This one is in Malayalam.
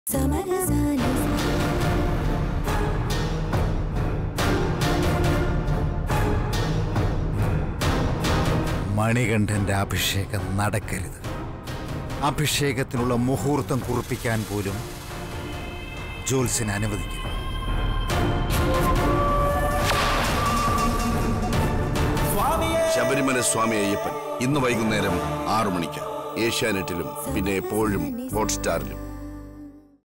മണികണ്ഠന്റെ അഭിഷേകം നടക്കരുത്. അഭിഷേകത്തിനുള്ള മുഹൂർത്തം കുറിപ്പിക്കാൻ പോലും ജോത്സ്യനെ അനുവദിക്കരുത്. ശബരിമല സ്വാമി അയ്യപ്പൻ ഇന്ന് വൈകുന്നേരം 6 മണിക്ക് ഏഷ്യാനെറ്റിലും പിന്നെ എപ്പോഴും ഹോട്ട്സ്റ്റാറിലും.